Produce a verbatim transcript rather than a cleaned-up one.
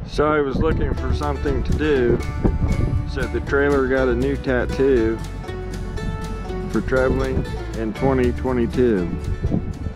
So I was looking for something to do. Said the trailer got a new tattoo for traveling in twenty twenty-two.